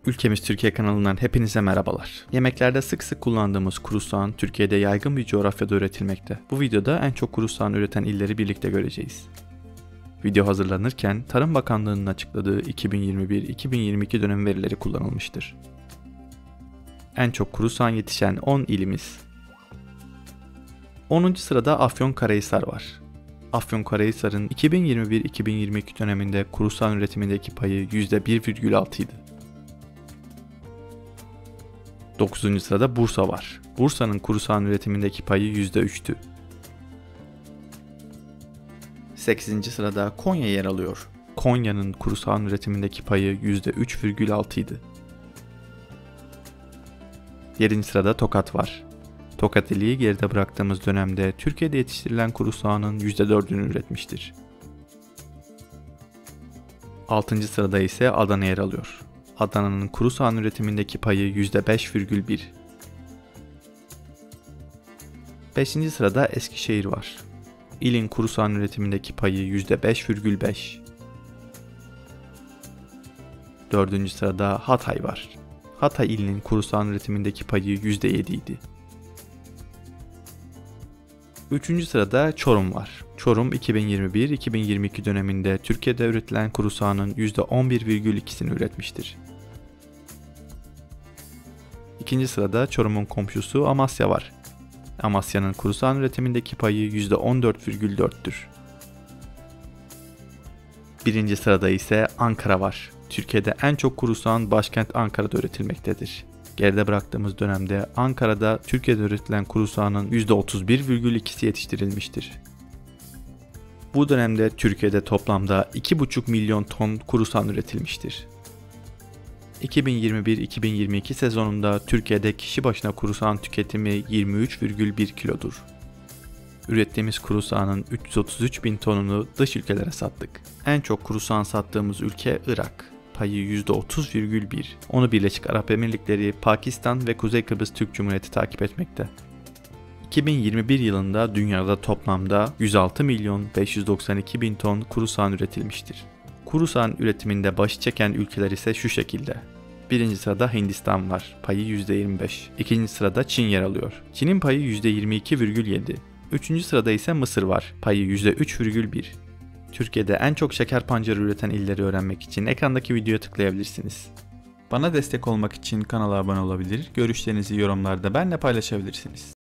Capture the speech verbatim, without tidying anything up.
Ülkemiz Türkiye kanalından hepinize merhabalar. Yemeklerde sık sık kullandığımız kuru soğan Türkiye'de yaygın bir coğrafyada üretilmekte. Bu videoda en çok kuru soğan üreten illeri birlikte göreceğiz. Video hazırlanırken Tarım Bakanlığı'nın açıkladığı iki bin yirmi bir iki bin yirmi iki dönem verileri kullanılmıştır. En çok kuru soğan yetişen on ilimiz. onuncu sırada Afyonkarahisar var. Afyonkarahisar'ın iki bin yirmi bir iki bin yirmi iki döneminde kuru soğan üretimindeki payı yüzde bir virgül altı idi. dokuzuncu sırada Bursa var. Bursa'nın kuru soğan üretimindeki payı yüzde üçtü. sekizinci sırada Konya yer alıyor. Konya'nın kuru soğan üretimindeki payı yüzde üç virgül altı idi. yedinci sırada Tokat var. Tokat ili geride bıraktığımız dönemde Türkiye'de yetiştirilen kuru soğanın yüzde dördünü üretmiştir. altıncı sırada ise Adana yer alıyor. Adana'nın kuru soğan üretimindeki payı yüzde beş virgül bir. beşinci sırada Eskişehir var. İlin kuru soğan üretimindeki payı yüzde beş virgül beş. dördüncü sırada Hatay var. Hatay ilinin kuru soğan üretimindeki payı yüzde yedi idi. üçüncü sırada Çorum var. Çorum iki bin yirmi bir iki bin yirmi iki döneminde Türkiye'de üretilen kuru soğanın yüzde on bir virgül ikisini üretmiştir. İkinci sırada Çorum'un komşusu Amasya var. Amasya'nın kuru soğan üretimindeki payı yüzde on dört virgül dörttür. Birinci sırada ise Ankara var. Türkiye'de en çok kuru soğan başkent Ankara'da üretilmektedir. Geride bıraktığımız dönemde Ankara'da Türkiye'de üretilen kuru soğanın yüzde otuz bir virgül ikisi yetiştirilmiştir. Bu dönemde Türkiye'de toplamda iki buçuk milyon ton kuru soğan üretilmiştir. iki bin yirmi bir iki bin yirmi iki sezonunda Türkiye'de kişi başına kuru soğan tüketimi yirmi üç virgül bir kilodur. Ürettiğimiz kuru soğanın üç yüz otuz üç bin tonunu dış ülkelere sattık. En çok kuru soğan sattığımız ülke Irak. Payı yüzde otuz virgül bir. Onu Birleşik Arap Emirlikleri, Pakistan ve Kuzey Kıbrıs Türk Cumhuriyeti takip etmekte. iki bin yirmi bir yılında dünyada toplamda yüz altı milyon beş yüz doksan iki bin ton kuru soğan üretilmiştir. Kuru soğan üretiminde başı çeken ülkeler ise şu şekilde. Birinci sırada Hindistan var. Payı yüzde yirmi beş. İkinci sırada Çin yer alıyor. Çin'in payı yüzde yirmi iki virgül yedi. Üçüncü sırada ise Mısır var. Payı yüzde üç virgül bir. Türkiye'de en çok şeker pancarı üreten illeri öğrenmek için ekrandaki videoya tıklayabilirsiniz. Bana destek olmak için kanala abone olabilir, görüşlerinizi yorumlarda benimle paylaşabilirsiniz.